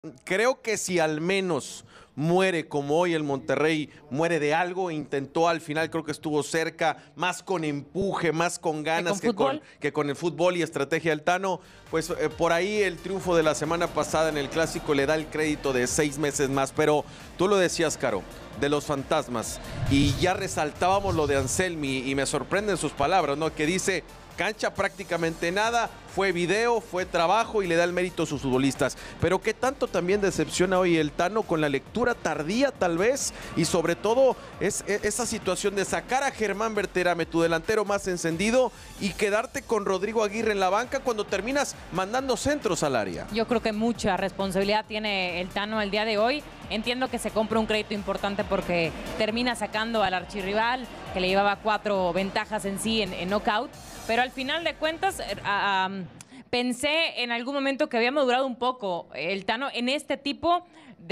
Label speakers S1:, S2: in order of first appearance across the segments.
S1: Creo que si al menos muere como hoy el Monterrey, muere de algo, intentó al final, creo que estuvo cerca, más con empuje, más con ganas que con el fútbol y estrategia del Tano, pues por ahí el triunfo de la semana pasada en el Clásico le da el crédito de 6 meses más, pero tú lo decías, Caro, de los fantasmas, y ya resaltábamos lo de Anselmi, y me sorprenden sus palabras, ¿no? Que dice, cancha prácticamente nada, fue video, fue trabajo y le da el mérito a sus futbolistas. Pero ¿qué tanto también decepciona hoy el Tano con la lectura tardía tal vez? Y sobre todo esa situación de sacar a Germán Berterame, tu delantero más encendido, y quedarte con Rodrigo Aguirre en la banca cuando terminas mandando centros al área.
S2: Yo creo que mucha responsabilidad tiene el Tano el día de hoy. Entiendo que se compra un crédito importante porque termina sacando al archirrival, que le llevaba 4 ventajas en sí en knockout. Pero al final de cuentas, pensé en algún momento que había madurado un poco el Tano en este tipo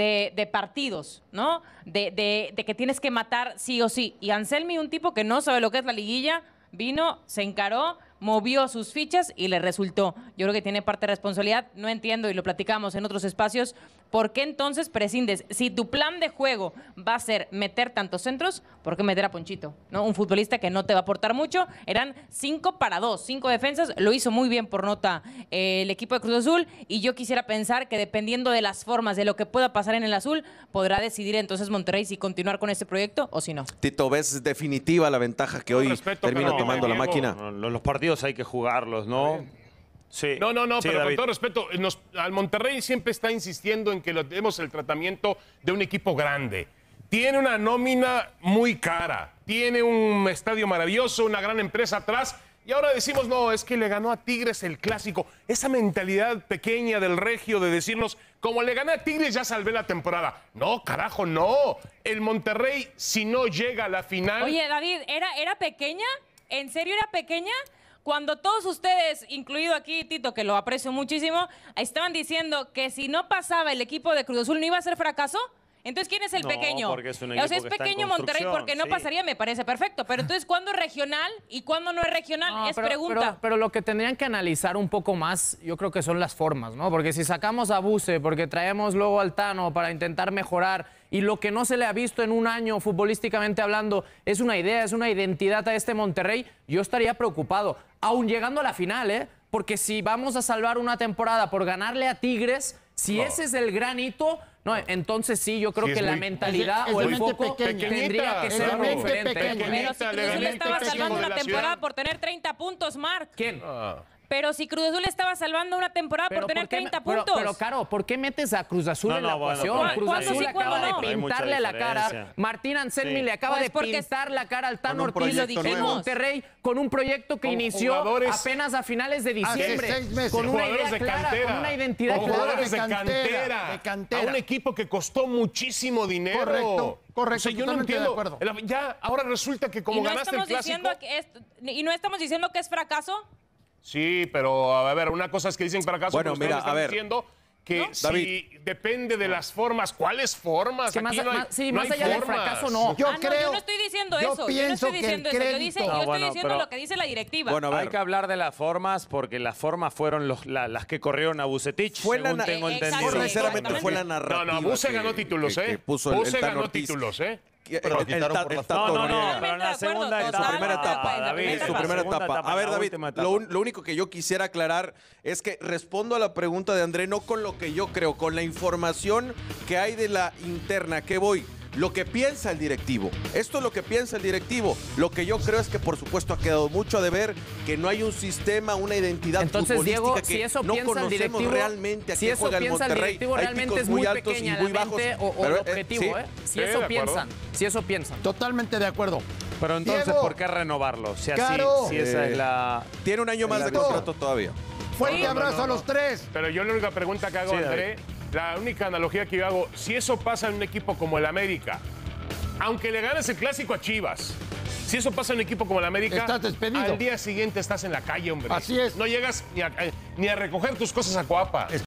S2: de partidos, ¿no? De que tienes que matar sí o sí. Y Anselmi, un tipo que no sabe lo que es la liguilla, vino, se encaró, movió sus fichas y le resultó. Yo creo que tiene parte de responsabilidad. No entiendo, y lo platicamos en otros espacios, ¿por qué entonces prescindes? Si tu plan de juego va a ser meter tantos centros, ¿por qué meter a Ponchito? ¿No? Un futbolista que no te va a aportar mucho. Eran 5 para 2, 5 defensas. Lo hizo muy bien por nota el equipo de Cruz Azul, y yo quisiera pensar que dependiendo de las formas, de lo que pueda pasar en el azul, podrá decidir entonces Monterrey si continuar con este proyecto o si no.
S1: Tito, ¿ves definitiva la ventaja que hoy termina tomando la máquina?
S3: Los partidos hay que jugarlos, ¿no? Sí.
S4: No,
S3: sí,
S4: pero
S3: David,
S4: con todo respeto, al Monterrey siempre está insistiendo en que le demos el tratamiento de un equipo grande. Tiene una nómina muy cara, tiene un estadio maravilloso, una gran empresa atrás, y ahora decimos, no, es que le ganó a Tigres el Clásico. Esa mentalidad pequeña del regio de decirnos, como le gané a Tigres ya salvé la temporada. No, carajo, no. El Monterrey, si no llega a la final...
S2: Oye, David, ¿era pequeña? ¿En serio era pequeña? Cuando todos ustedes, incluido aquí Tito, que lo aprecio muchísimo, estaban diciendo que si no pasaba el equipo de Cruz Azul no iba a ser fracaso. Entonces, ¿quién es el pequeño?
S3: Porque es un
S2: o
S3: equipo
S2: sea, es
S3: que está
S2: pequeño
S3: en
S2: Monterrey porque no
S3: sí.
S2: pasaría, me parece perfecto. Pero entonces, ¿cuándo es regional y cuándo no es regional?
S5: No,
S2: es pregunta.
S5: Pero lo que tendrían que analizar un poco más, yo creo que son las formas, ¿no? Porque si sacamos a Buse, porque traemos luego al Tano para intentar mejorar, y lo que no se le ha visto en un año futbolísticamente hablando es una idea, es una identidad a este Monterrey, yo estaría preocupado, aún llegando a la final, ¿eh? Porque si vamos a salvar una temporada por ganarle a Tigres, si ese es el gran hito, no, entonces sí, yo creo que la mentalidad o el foco tendría que ser muy diferente.
S2: Pero si Cruz Azul estaba salvando una temporada por tener 30 puntos, Marc.
S5: ¿Quién?
S2: Pero si Cruz Azul estaba salvando una temporada por tener 30 puntos.
S5: Pero, Caro, ¿por qué metes a Cruz Azul en la ecuación?
S3: Bueno,
S5: Cruz Azul
S2: sí,
S5: le acaba de pintarle la cara.
S3: diferencia.
S5: Martín Anselmi le acaba de pintar la cara al Tano Ortiz en Monterrey con un proyecto que inició apenas a finales de diciembre.
S6: 6 meses.
S5: Con una idea clara, con una identidad clara.
S4: Jugadores de cantera. A un equipo que costó muchísimo dinero.
S6: Correcto,
S4: O sea, yo no entiendo.
S6: de acuerdo.
S4: Ya, ahora resulta que como ganaste el Clásico...
S2: ¿Y no estamos diciendo que es fracaso?
S4: Sí, pero a ver, una cosa es que dicen fracaso,
S1: Bueno,
S4: pero
S1: mira,
S4: están
S1: a ver,
S4: diciendo que
S2: ¿no?
S4: si
S1: David,
S4: depende de las formas. ¿Cuáles formas?
S5: Sí,
S4: Aquí
S5: más
S4: hay
S5: allá del
S4: formas.
S5: fracaso, no.
S6: Yo
S2: yo no estoy diciendo
S6: yo
S2: eso. Yo no
S6: pienso
S2: estoy
S6: que
S2: diciendo
S6: el
S2: eso. Yo
S6: crédito...
S2: estoy diciendo lo que dice la directiva.
S1: Bueno, a ver.
S3: hay que hablar de las formas porque las formas fueron las que corrieron a Bucetich,
S1: Fue
S3: según
S1: la
S3: tengo
S2: exacto,
S3: entendido.
S1: sinceramente fue la
S4: No,
S1: narrativa.
S4: Buse ganó títulos,
S1: que puso el
S4: Buse
S1: Tano
S4: ganó
S1: Ortiz.
S4: títulos,
S6: Pero quitaron por la
S1: Tato
S3: No,
S1: Noriega.
S3: pero en la segunda
S1: En su primera etapa,
S3: David,
S1: en su
S3: la
S1: primera
S3: segunda
S1: etapa. A ver,
S3: la
S1: David,
S3: última etapa.
S1: lo único que yo quisiera aclarar es que respondo a la pregunta de André, no con lo que yo creo, con la información que hay de la interna, que voy. Lo que piensa el directivo. Esto es lo que piensa el directivo. Lo que yo creo es que, por supuesto, ha quedado mucho a deber, que no hay un sistema, una identidad
S5: Entonces,
S1: futbolística
S5: Diego,
S1: que
S5: si eso
S1: no
S5: piensa el
S1: conocemos
S5: directivo,
S1: realmente a
S5: si
S1: qué
S5: eso
S1: juega el
S5: piensa el
S1: Monterrey.
S5: directivo,
S1: Hay
S5: realmente
S1: picos
S5: es muy
S1: altos y
S5: pequeña
S1: muy
S5: la
S1: bajos.
S5: mente o
S1: Pero,
S5: el objetivo,
S1: sí.
S5: ¿eh? Si
S4: Sí,
S5: eso
S4: de acuerdo.
S5: piensan, si eso piensan.
S6: Totalmente de acuerdo.
S3: Pero entonces,
S6: Diego,
S3: ¿por qué renovarlo? O sea,
S6: Caro,
S3: si esa es la...
S1: Tiene un año más de
S6: Listo.
S1: contrato todavía.
S6: Fuerte abrazo a los tres.
S4: Pero yo la única pregunta que hago,
S3: Sí,
S4: André, la única analogía que yo hago, si eso pasa en un equipo como el América, aunque le ganes el Clásico a Chivas, si eso pasa en un equipo como el América,
S6: Estás despedido.
S4: al día siguiente estás en la calle, hombre.
S6: Así es.
S4: No llegas ni a recoger tus cosas a Coapa.